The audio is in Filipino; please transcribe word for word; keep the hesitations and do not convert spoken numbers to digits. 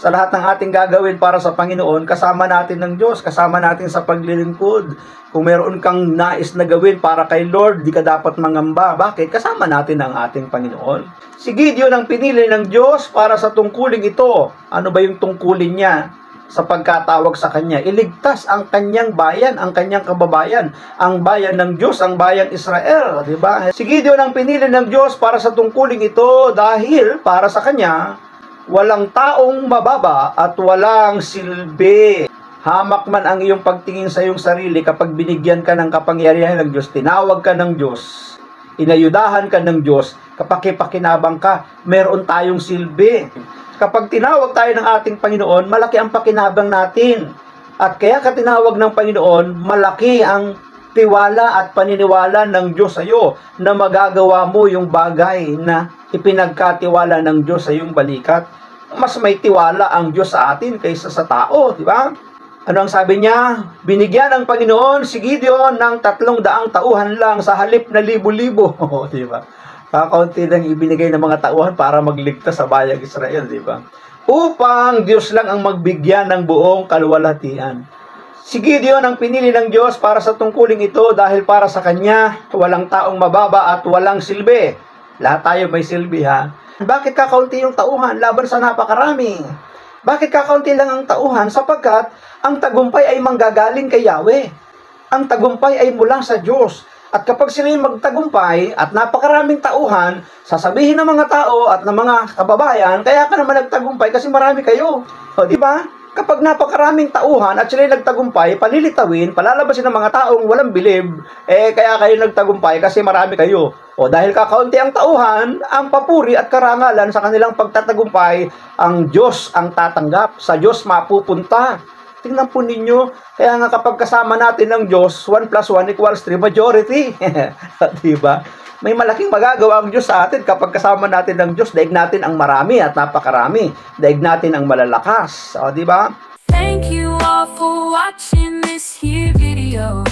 sa lahat ng ating gagawin para sa Panginoon, kasama natin ng Diyos, kasama natin sa paglilingkod. Kung meron kang nais na gawin para kay Lord, di ka dapat mangamba. Bakit? Kasama natin ang ating Panginoon. Si Gideon ang pinili ng Diyos para sa tungkuling ito. Ano ba yung tungkulin niya? Sa pagkatawag sa kanya, iligtas ang kanyang bayan, ang kanyang kababayan, ang bayan ng Diyos, ang bayan Israel, di ba? Si Gideon ang pinili ng Diyos para sa tungkuling ito dahil para sa kanya, walang taong mababa at walang silbi. Hamak man ang iyong pagtingin sa iyong sarili kapag binigyan ka ng kapangyarihan ng Diyos, tinawag ka ng Diyos, inayudahan ka ng Diyos, kapakipakinabang ka, meron tayong silbi. Kapag tinawag tayo ng ating Panginoon, malaki ang pakinabang natin. At kaya ka tinawag ng Panginoon, malaki ang tiwala at paniniwala ng Diyos sa iyo na magagawa mo yung bagay na ipinagkatiwala ng Diyos sa iyong balikat. Mas may tiwala ang Diyos sa atin kaysa sa tao, di ba? Ano ang sabi niya? Binigyan ng Panginoon si Gideon ng tatlong daang tauhan lang sa halip na libo-libo. Di ba? Kakaunti lang ibinigay ng mga tauhan para magligtas sa bayang Israel, di ba? Upang Diyos lang ang magbigyan ng buong kaluwalhatian. Si Gideon ang pinili ng Diyos para sa tungkuling ito dahil para sa kanya, walang taong mababa at walang silbi. Lahat tayo may silbi, ha? Bakit kakaunti yung tauhan laban sa napakarami? Bakit kakaunti lang ang tauhan? Sapagkat ang tagumpay ay manggagaling kay Yahweh. Ang tagumpay ay mula sa Diyos. At kapag sila yung magtagumpay at napakaraming tauhan, sasabihin ng mga tao at ng mga kababayan, kaya ka naman nagtagumpay kasi marami kayo. O, di ba? Kapag napakaraming tauhan at sila yung nagtagumpay, palilitawin, palalabasin ng mga taong walang bilib, eh kaya kayo nagtagumpay kasi marami kayo. O dahil kakaunti ang tauhan, ang papuri at karangalan sa kanilang pagtatagumpay, ang Diyos ang tatanggap, sa Diyos mapupunta. Tingnan po ninyo, kaya nga kapag kasama natin ng Diyos, one plus one equals three, majority. Diba? May malaking magagawa ang Diyos sa atin kapag kasama natin ng Diyos. Daig natin ang marami at napakarami. Daig natin ang malalakas. O, diba? Thank you all for watching this here video.